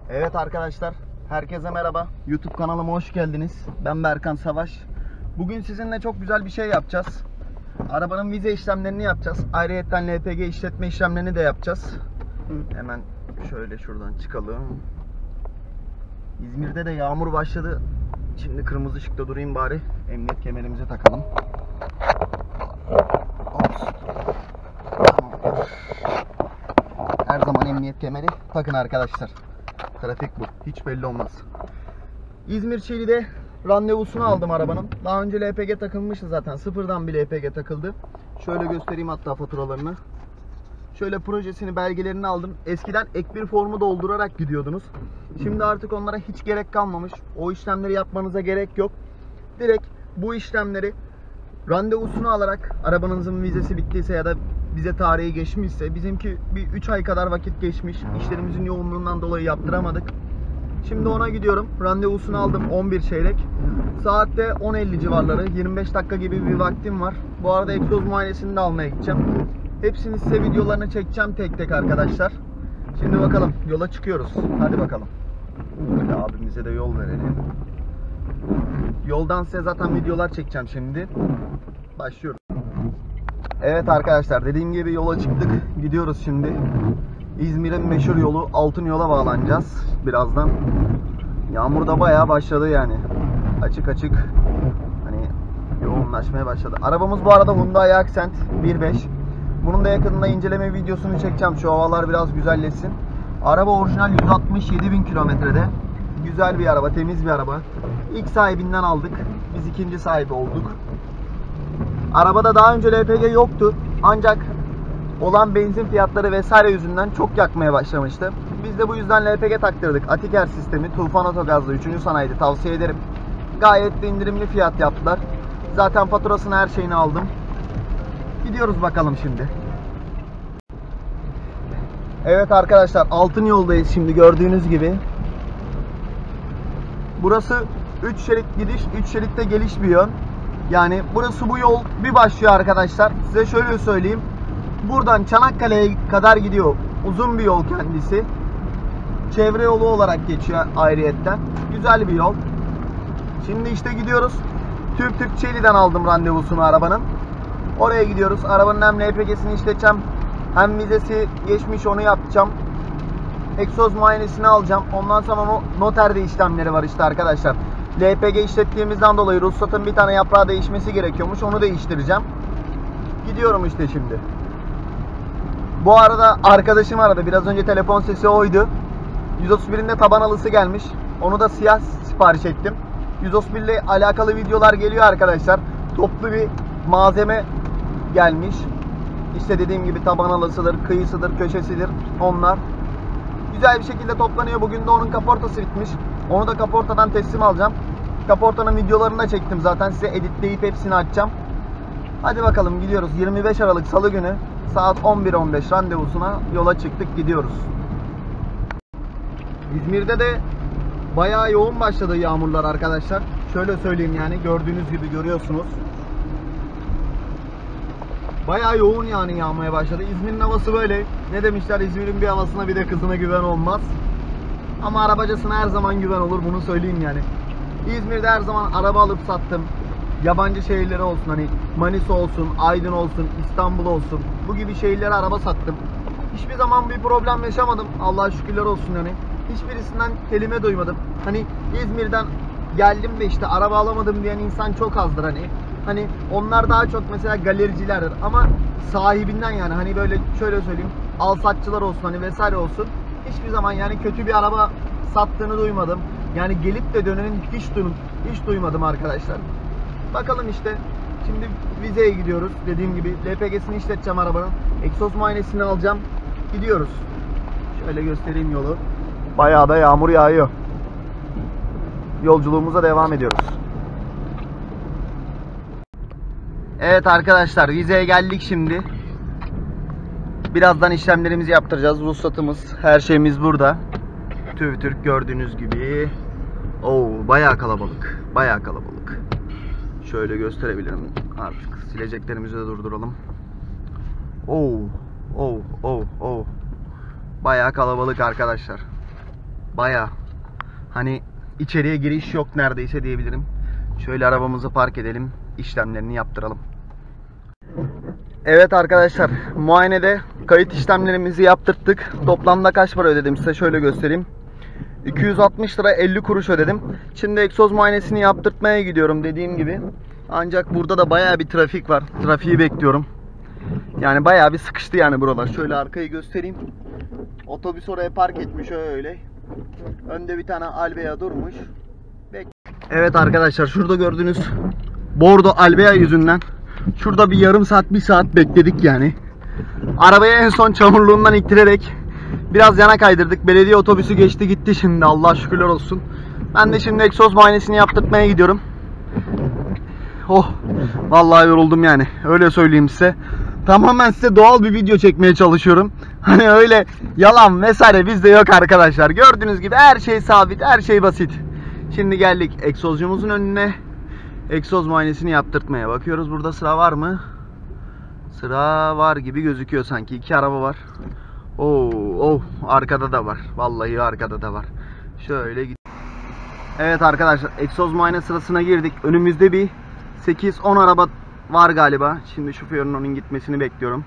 Evet arkadaşlar, herkese merhaba. YouTube kanalıma hoş geldiniz. Ben Berkan Savaş. Bugün sizinle çok güzel bir şey yapacağız. Arabanın vize işlemlerini yapacağız. Ayrıyeten LPG işletme işlemlerini de yapacağız. Hemen şöyle şuradan çıkalım. İzmir'de de yağmur başladı. Şimdi kırmızı ışıkta durayım bari. Emniyet kemerimizi takalım. Her zaman emniyet kemeri takın arkadaşlar. Trafik bu. Hiç belli olmaz. İzmir Çiğli'de randevusunu aldım arabanın. Daha önce LPG takılmıştı zaten. Sıfırdan bir LPG takıldı. Şöyle göstereyim hatta faturalarını. Şöyle projesini, belgelerini aldım. Eskiden ek bir formu doldurarak gidiyordunuz. Şimdi artık onlara hiç gerek kalmamış. O işlemleri yapmanıza gerek yok. Direkt bu işlemleri randevusunu alarak, arabanızın vizesi bittiyse ya da vize tarihi geçmişse, bizimki bir 3 ay kadar vakit geçmiş. İşlerimizin yoğunluğundan dolayı yaptıramadık. Şimdi ona gidiyorum. Randevusunu aldım 11 çeyrek. Saatte 10.50 civarları. 25 dakika gibi bir vaktim var. Bu arada egzoz muayenesini de almaya gideceğim. Hepsini size videolarını çekeceğim tek tek arkadaşlar. Şimdi bakalım, yola çıkıyoruz. Hadi bakalım. Böyle abimize de yol verelim. Yoldan size zaten videolar çekeceğim şimdi. Başlıyoruz. Evet arkadaşlar, dediğim gibi yola çıktık. Gidiyoruz şimdi. İzmir'in meşhur yolu Altınyol'a bağlanacağız birazdan. Yağmur da bayağı başladı yani. Açık açık hani yoğunlaşmaya başladı. Arabamız bu arada Hyundai Accent 1.5. Bunun da yakınında inceleme videosunu çekeceğim. Şu havalar biraz güzelleşsin. Araba orijinal 167.000 kilometrede. Güzel bir araba, temiz bir araba. İlk sahibinden aldık. Biz ikinci sahibi olduk. Arabada daha önce LPG yoktu. Ancak olan benzin fiyatları vesaire yüzünden çok yakmaya başlamıştı. Biz de bu yüzden LPG taktırdık. Atiker sistemi, Tufan Otogaz'da 3. sanayide, tavsiye ederim. Gayet de indirimli fiyat yaptılar. Zaten faturasını, her şeyini aldım. Gidiyoruz bakalım şimdi. Evet arkadaşlar, Altınyol'dayız şimdi gördüğünüz gibi. Burası 3 şerit gidiş, 3 şeritte geliş bir yön. Yani burası, bu yol bir başlıyor arkadaşlar. Size şöyle söyleyeyim. Buradan Çanakkale'ye kadar gidiyor. Uzun bir yol kendisi. Çevre yolu olarak geçiyor ayrıyetten. Güzel bir yol. Şimdi işte gidiyoruz. Türk Çeli'den aldım randevusunu arabanın. Oraya gidiyoruz. Arabanın hem LPG'sini işleteceğim, hem vizesi geçmiş, onu yapacağım. Egzoz muayenesini alacağım. Ondan sonra noterde işlemleri var işte arkadaşlar. LPG işlettiğimizden dolayı ruhsatın bir tane yaprağı değişmesi gerekiyormuş. Onu değiştireceğim. Gidiyorum işte şimdi. Bu arada arkadaşım aradı. Biraz önce telefon sesi oydu. 131'in de taban halısı gelmiş. Onu da siyah sipariş ettim. 131 ile alakalı videolar geliyor arkadaşlar. Toplu bir malzeme gelmiş. İşte dediğim gibi taban halısıdır, kıyısıdır, köşesidir. Onlar güzel bir şekilde toplanıyor. Bugün de onun kaportası bitmiş. Onu da kaportadan teslim alacağım. Kaportanın videolarını da çektim zaten. Size editleyip hepsini açacağım. Hadi bakalım, gidiyoruz. 25 Aralık Salı günü saat 11.15 randevusuna yola çıktık, gidiyoruz. İzmir'de de bayağı yoğun başladı yağmurlar arkadaşlar. Şöyle söyleyeyim, yani gördüğünüz gibi görüyorsunuz. Bayağı yoğun yani yağmaya başladı. İzmir'in havası böyle. Ne demişler, İzmir'in bir havasına bir de kızına güven olmaz. Ama arabacısına her zaman güven olur, bunu söyleyeyim yani. İzmir'de her zaman araba alıp sattım. Yabancı şehirlere olsun, hani Manisa olsun, Aydın olsun, İstanbul olsun, bu gibi şehirlere araba sattım. Hiçbir zaman bir problem yaşamadım. Allah'a şükürler olsun yani. Hiçbirisinden kelime duymadım. Hani İzmir'den geldim de işte araba alamadım diyen insan çok azdır hani. Hani onlar daha çok mesela galericilerdir ama sahibinden, yani hani böyle şöyle söyleyeyim, alsatçılar olsun hani vesaire olsun, hiçbir zaman yani kötü bir araba sattığını duymadım. Yani gelip de dönenin hiç duymadım arkadaşlar. Bakalım işte. Şimdi vizeye gidiyoruz. Dediğim gibi LPG'sini işleteceğim arabanın. Egzoz muayenesini alacağım. Gidiyoruz. Şöyle göstereyim yolu. Bayağı da yağmur yağıyor. Yolculuğumuza devam ediyoruz. Evet arkadaşlar, vizeye geldik şimdi. Birazdan işlemlerimizi yaptıracağız. Ruhsatımız, her şeyimiz burada. TÜV gördüğünüz gibi. Oo, bayağı kalabalık. Bayağı kalabalık. Şöyle gösterebilirim artık. Sileceklerimizi de durduralım. Oo, bayağı kalabalık arkadaşlar. Baya hani içeriye giriş yok neredeyse diyebilirim. Şöyle arabamızı park edelim, işlemlerini yaptıralım. Evet arkadaşlar, muayenede kayıt işlemlerimizi yaptırttık. Toplamda kaç para ödedim size şöyle göstereyim. 260 lira 50 kuruş ödedim. Şimdi egzoz muayenesini yaptırtmaya gidiyorum dediğim gibi. Ancak burada da bayağı bir trafik var. Trafiği bekliyorum. Yani bayağı bir sıkıştı yani buralar. Şöyle arkayı göstereyim. Otobüs oraya park etmiş öyle. Önde bir tane Albea durmuş. Evet arkadaşlar, şurada gördüğünüz Bordo Albea yüzünden şurada bir yarım saat, bir saat bekledik yani. Arabayı en son çamurluğundan ittirerek biraz yana kaydırdık. Belediye otobüsü geçti gitti şimdi, Allah şükürler olsun. Ben de şimdi egzoz muayenesini yaptırtmaya gidiyorum. Oh, vallahi yoruldum yani, öyle söyleyeyim size. Tamamen size doğal bir video çekmeye çalışıyorum. Hani öyle yalan vesaire bizde yok arkadaşlar. Gördüğünüz gibi her şey sabit, her şey basit. Şimdi geldik egzozcumuzun önüne. Egzoz muayenesini yaptırtmaya bakıyoruz. Burada sıra var mı? Sıra var gibi gözüküyor sanki. 2 araba var. Oh, arkada da var. Vallahi arkada da var. Şöyle git. Evet arkadaşlar, egzoz muayene sırasına girdik. Önümüzde bir 8-10 araba var galiba. Şimdi şoförün onun gitmesini bekliyorum.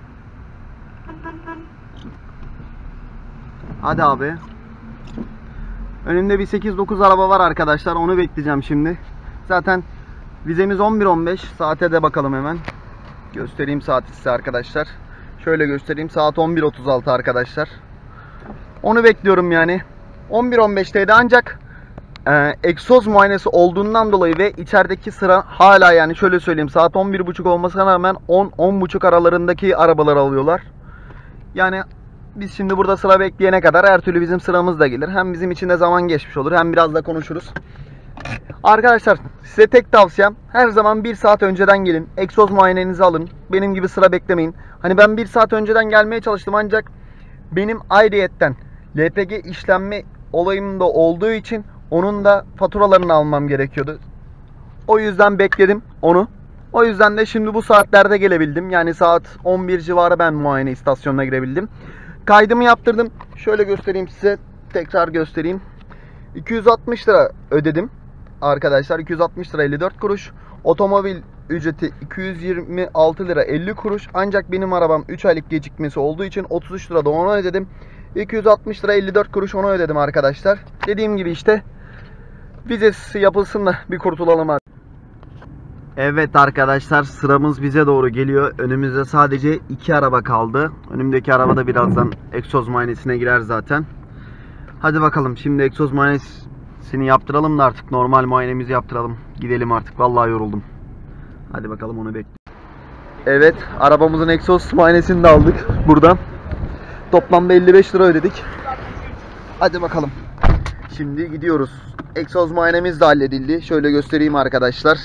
Hadi abi. Önümde bir 8-9 araba var arkadaşlar. Onu bekleyeceğim şimdi. Zaten vizemiz 11:15. Saate de bakalım hemen. Göstereyim saati size arkadaşlar. Şöyle göstereyim. Saat 11:36 arkadaşlar. Onu bekliyorum yani. 11:15'teydi ancak egzoz muayenesi olduğundan dolayı ve içerideki sıra hala, yani şöyle söyleyeyim, saat 11:30 olmasına rağmen 10-10:30 aralarındaki arabalar alıyorlar. Yani biz şimdi burada sıra bekleyene kadar her türlü bizim sıramız da gelir. Hem bizim için de zaman geçmiş olur, hem biraz da konuşuruz. Arkadaşlar size tek tavsiyem, her zaman 1 saat önceden gelin. Egzoz muayenenizi alın. Benim gibi sıra beklemeyin. Hani ben 1 saat önceden gelmeye çalıştım ancak benim ayrıyetten LPG işlenme olayım da olduğu için onun da faturalarını almam gerekiyordu. O yüzden bekledim onu. O yüzden de şimdi bu saatlerde gelebildim. Yani saat 11 civarı ben muayene istasyonuna girebildim. Kaydımı yaptırdım. Şöyle göstereyim size. Tekrar göstereyim. 260 lira ödedim. Arkadaşlar 260 lira 54 kuruş. Otomobil ücreti 226 lira 50 kuruş. Ancak benim arabam 3 aylık gecikmesi olduğu için 33 lira da onu ödedim. 260 lira 54 kuruş onu ödedim arkadaşlar. Dediğim gibi işte vizesi yapılsın da bir kurtulalım artık. Evet arkadaşlar, sıramız bize doğru geliyor. Önümüzde sadece 2 araba kaldı. Önümdeki araba da birazdan egzoz muayenesine girer zaten. Hadi bakalım, şimdi egzoz muayenesini yaptıralım da artık normal muayenemizi yaptıralım. Gidelim artık, vallahi yoruldum. Hadi bakalım, onu bekliyorum. Evet, arabamızın egzoz muayenesini de aldık buradan. Toplamda 55 lira ödedik. Hadi bakalım. Şimdi gidiyoruz. Egzoz muayenemiz de halledildi. Şöyle göstereyim arkadaşlar.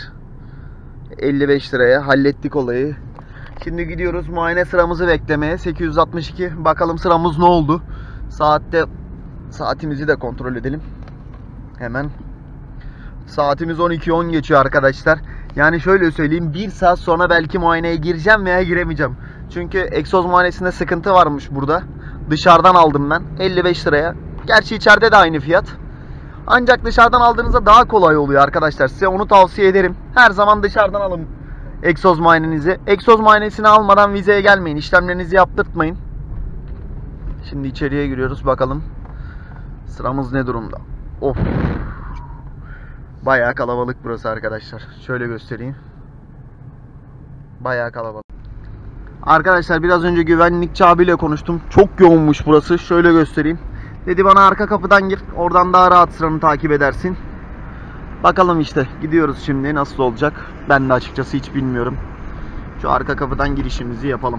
55 liraya hallettik olayı. Şimdi gidiyoruz muayene sıramızı beklemeye. 862. Bakalım sıramız ne oldu? Saatimizi de kontrol edelim. Hemen. Saatimiz 12:10 geçiyor arkadaşlar. Yani şöyle söyleyeyim, 1 saat sonra belki muayeneye gireceğim veya giremeyeceğim. Çünkü egzoz muayenesinde sıkıntı varmış burada. Dışarıdan aldım ben 55 liraya. Gerçi içeride de aynı fiyat. Ancak dışarıdan aldığınızda daha kolay oluyor arkadaşlar. Size onu tavsiye ederim. Her zaman dışarıdan alın egzoz muayenenizi. Egzoz muayenesini almadan vizeye gelmeyin. İşlemlerinizi yaptırtmayın. Şimdi içeriye giriyoruz. Bakalım sıramız ne durumda. Of. Bayağı kalabalık burası arkadaşlar. Şöyle göstereyim. Bayağı kalabalık. Arkadaşlar biraz önce güvenlikçi abiyle konuştum. Çok yoğunmuş burası. Şöyle göstereyim. Dedi bana arka kapıdan gir. Oradan daha rahat sıranı takip edersin. Bakalım işte. Gidiyoruz şimdi. Nasıl olacak? Ben de açıkçası hiç bilmiyorum. Şu arka kapıdan girişimizi yapalım.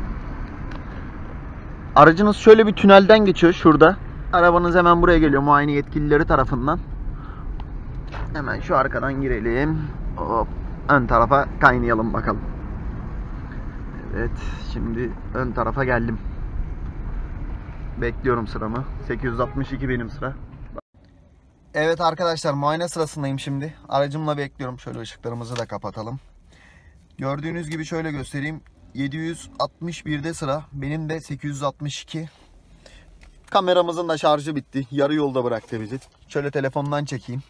Aracınız şöyle bir tünelden geçiyor. Şurada. Arabanız hemen buraya geliyor. Muayene yetkilileri tarafından. Hemen şu arkadan girelim. Hop. Ön tarafa kaynayalım bakalım. Evet. Şimdi ön tarafa geldim. Bekliyorum sıramı. 862 benim sıra. Evet arkadaşlar, muayene sırasındayım şimdi. Aracımla bekliyorum. Şöyle ışıklarımızı da kapatalım. Gördüğünüz gibi şöyle göstereyim. 761'de sıra. Benim de 862. Kameramızın da şarjı bitti. Yarı yolda bıraktı bizi. Şöyle telefondan çekeyim.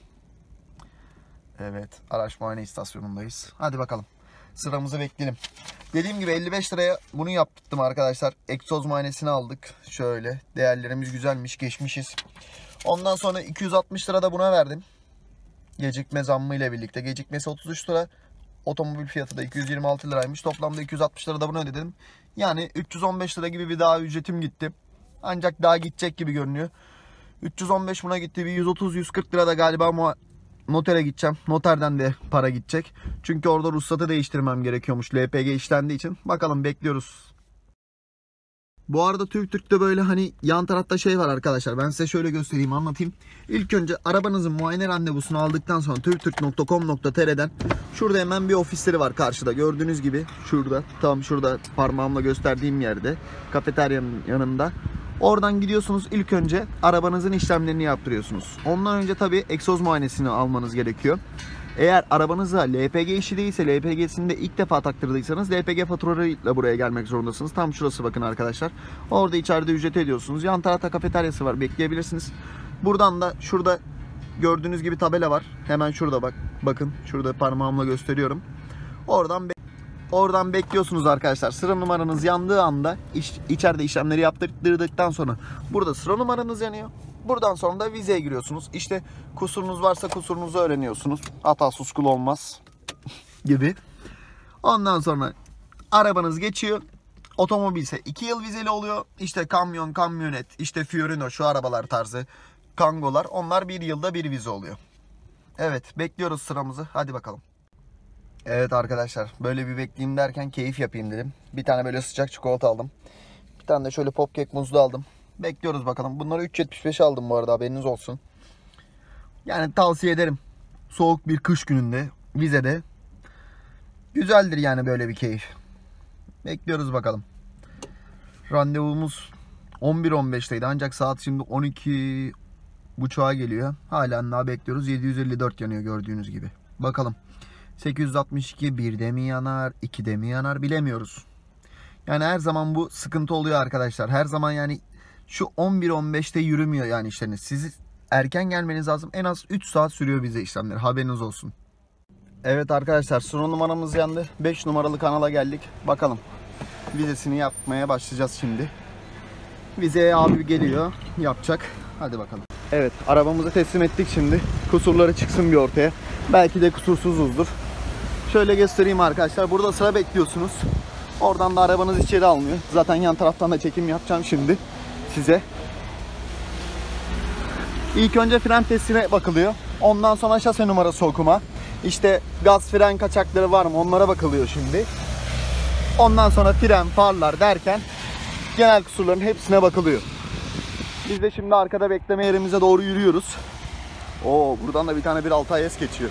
Evet, araç muayene istasyonundayız. Hadi bakalım. Sıramızı bekleyelim. Dediğim gibi 55 liraya bunu yaptım arkadaşlar. Egzoz muayenesini aldık. Şöyle. Değerlerimiz güzelmiş. Geçmişiz. Ondan sonra 260 lira da buna verdim. Gecikme zammı ile birlikte. Gecikmesi 33 lira. Otomobil fiyatı da 226 liraymış. Toplamda 260 lira da buna ödedim. Yani 315 lira gibi bir daha ücretim gitti. Ancak daha gidecek gibi görünüyor. 315 buna gitti. Bir 130-140 lira da galiba notere gideceğim. Noterden de para gidecek. Çünkü orada ruhsatı değiştirmem gerekiyormuş. LPG işlendiği için. Bakalım, bekliyoruz. Bu arada TürkTürk'te böyle hani yan tarafta şey var arkadaşlar. Ben size şöyle göstereyim, anlatayım. İlk önce arabanızın muayene randevusunu aldıktan sonra turkturk.com.tr'den şurada hemen bir ofisleri var karşıda. Gördüğünüz gibi şurada, tam şurada parmağımla gösterdiğim yerde, kafeteryanın yanında. Oradan gidiyorsunuz, ilk önce arabanızın işlemlerini yaptırıyorsunuz. Ondan önce tabii egzoz muayenesini almanız gerekiyor. Eğer arabanızda LPG işi değilse, LPG'sini de ilk defa taktırdıysanız LPG faturalarıyla buraya gelmek zorundasınız. Tam şurası bakın arkadaşlar. Orada içeride ücret ediyorsunuz. Yan tarafta kafeteryası var, bekleyebilirsiniz. Buradan da şurada gördüğünüz gibi tabela var. Hemen şurada bakın şurada parmağımla gösteriyorum. Oradan bekliyorsunuz arkadaşlar. Sıra numaranız yandığı anda içeride işlemleri yaptırdıktan sonra burada sıra numaranız yanıyor. Buradan sonra da vizeye giriyorsunuz. İşte kusurunuz varsa kusurunuzu öğreniyorsunuz. Hatasız kul olmaz gibi. Ondan sonra arabanız geçiyor. Otomobil ise 2 yıl vizeli oluyor. İşte kamyon, kamyonet, işte Fiorino, şu arabalar tarzı, Kangolar, onlar 1 yılda bir vize oluyor. Evet, bekliyoruz sıramızı. Hadi bakalım. Evet arkadaşlar, böyle bir bekleyeyim derken keyif yapayım dedim. Bir tane böyle sıcak çikolata aldım. Bir tane de şöyle popkek muzlu aldım. Bekliyoruz bakalım. Bunları 3.75 aldım bu arada, haberiniz olsun. Yani tavsiye ederim. Soğuk bir kış gününde vizede güzeldir yani böyle bir keyif. Bekliyoruz bakalım. Randevumuz 11.15'teydi ancak saat şimdi 12.30'a geliyor. Halen daha bekliyoruz. 754 yanıyor gördüğünüz gibi. Bakalım. 862 1'de mi yanar, 2'de mi yanar bilemiyoruz. Yani her zaman bu sıkıntı oluyor arkadaşlar. Her zaman yani şu 11-15'te yürümüyor yani işleriniz. Siz erken gelmeniz lazım. En az 3 saat sürüyor bize işlemler. Haberiniz olsun. Evet arkadaşlar, sıra numaramız yandı. 5 numaralı kanala geldik. Bakalım. Vizesini yapmaya başlayacağız şimdi. Vizeye abi geliyor. Yapacak. Hadi bakalım. Evet, arabamızı teslim ettik şimdi. Kusurları çıksın bir ortaya. Belki de kusursuzuzdur. Şöyle göstereyim arkadaşlar. Burada sıra bekliyorsunuz. Oradan da arabanız içeri almıyor. Zaten yan taraftan da çekim yapacağım şimdi size. İlk önce fren testine bakılıyor. Ondan sonra şase numarası okuma. İşte gaz fren kaçakları var mı, onlara bakılıyor şimdi. Ondan sonra fren, farlar derken genel kusurların hepsine bakılıyor. Biz de şimdi arkada bekleme yerimize doğru yürüyoruz. Oo, buradan da bir tane 1.6 IS geçiyor.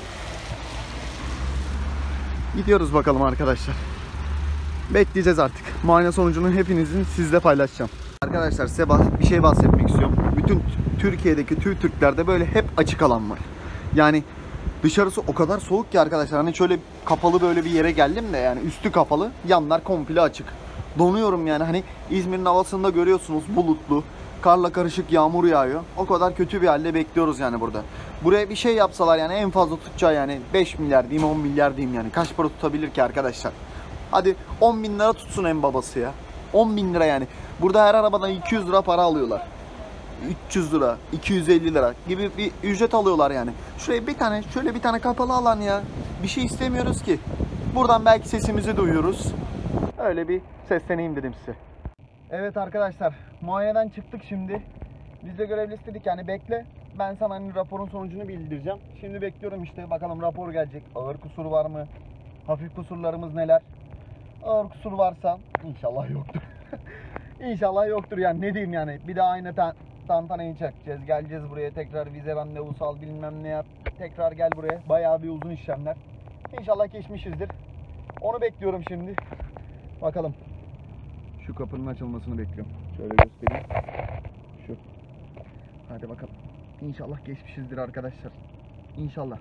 Gidiyoruz bakalım arkadaşlar. Bekleyeceğiz artık. Muayene sonucunu hepinizin sizle paylaşacağım. Arkadaşlar size bir şey bahsetmek istiyorum. Bütün Türkiye'deki TürkTürk'lerde böyle hep açık alan var. Yani dışarısı o kadar soğuk ki arkadaşlar. Hani şöyle kapalı böyle bir yere geldim de yani üstü kapalı, yanlar komple açık. Donuyorum yani, hani İzmir'in havasında görüyorsunuz, bulutlu. Karla karışık yağmur yağıyor. O kadar kötü bir halde bekliyoruz yani burada. Buraya bir şey yapsalar yani en fazla tutacağı yani 5 milyar diyeyim, 10 milyar diyeyim yani. Kaç para tutabilir ki arkadaşlar? Hadi 10 bin lira tutsun en babası ya. 10 bin lira yani. Burada her arabadan 200 lira para alıyorlar. 300 lira, 250 lira gibi bir ücret alıyorlar yani. Şuraya bir tane, şöyle bir tane kapalı alan ya. Bir şey istemiyoruz ki. Buradan belki sesimizi duyuyoruz. Öyle bir sesleneyim dedim size. Evet arkadaşlar, muayeneden çıktık şimdi. Biz de görevlisi dedik yani bekle. Ben sana hani raporun sonucunu bildireceğim. Şimdi bekliyorum işte, bakalım rapor gelecek. Ağır kusur var mı? Hafif kusurlarımız neler? Ağır kusur varsa inşallah yoktur. İnşallah yoktur yani, ne diyeyim yani. Bir daha aynı tantanayı çekeceğiz. Geleceğiz buraya tekrar, vize randevusu al bilmem ne yap. Tekrar gel buraya. Bayağı bir uzun işlemler. İnşallah geçmişizdir. Onu bekliyorum şimdi. Bakalım. Şu kapının açılmasını bekliyorum. Şöyle göstereyim. Şu. Hadi bakalım. İnşallah geçmişizdir arkadaşlar. İnşallah.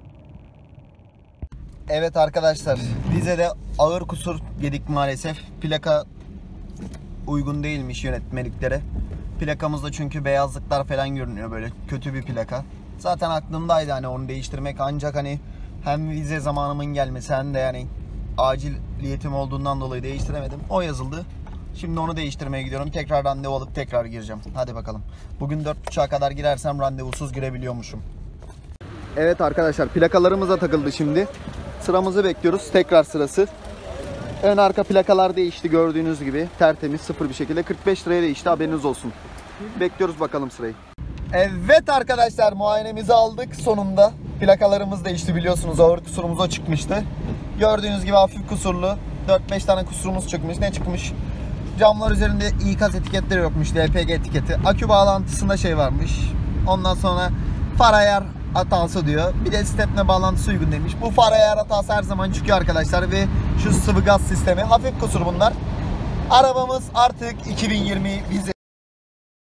Evet arkadaşlar, vizede ağır kusur yedik maalesef. Plaka uygun değilmiş yönetmeliklere. Plakamızda çünkü beyazlıklar falan görünüyor, böyle kötü bir plaka. Zaten aklımdaydı hani onu değiştirmek, ancak hani hem vize zamanımın gelmesi hem de yani aciliyetim olduğundan dolayı değiştiremedim. O yazıldı. Şimdi onu değiştirmeye gidiyorum. Tekrar randevu alıp tekrar gireceğim. Hadi bakalım. Bugün 4.30'a kadar girersem randevusuz girebiliyormuşum. Evet arkadaşlar, plakalarımıza takıldı şimdi. Sıramızı bekliyoruz. Tekrar sırası. Ön arka plakalar değişti gördüğünüz gibi. Tertemiz, sıfır bir şekilde. 45 liraya değişti, haberiniz olsun. Bekliyoruz bakalım sırayı. Evet arkadaşlar, muayenemizi aldık sonunda. Plakalarımız değişti biliyorsunuz. Ağır kusurumuz o çıkmıştı. Gördüğünüz gibi hafif kusurlu. 4-5 tane kusurumuz çıkmış. Ne çıkmış? Camlar üzerinde ikaz etiketleri yokmuş. LPG etiketi. Akü bağlantısında şey varmış. Ondan sonra far ayar hatası diyor. Bir de stepne bağlantısı uygun demiş. Bu far ayar hatası her zaman çıkıyor arkadaşlar. Ve şu sıvı gaz sistemi. Hafif kusur bunlar. Arabamız artık 2020 vizesi.